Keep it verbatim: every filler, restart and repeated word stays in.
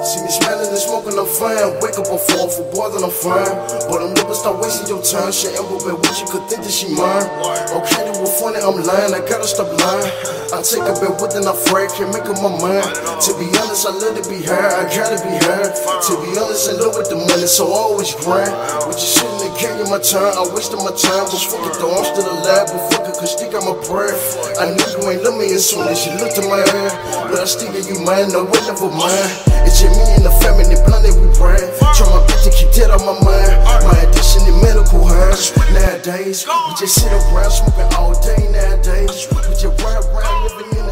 See me smelling and smoking, I'm fine. Wake up, I'm fall for boy, then I'm fine. But I'm never start wasting your time. She ain't with me, what you could think that she mine. Okay, that was funny, I'm lying, I gotta stop lying. I take a bit with and I afraid, can't make up my mind. To be honest, I love to be heard, I gotta be heard. To be honest, I love with the money, so I always grind. With you shit in the game in my time, I wasted my time. But fuck it though, I'm still alive, but fuck it, cause think I'm a prayer. I knew you ain't love me as soon as you looked in my hair. But I still give you mine, no way, never mind. It's just me and the family, blunt that we brand. Try my best to keep that on my mind. My addiction in medical hands. Nowadays, we just sit around smoking all day nowadays. We just ride around living in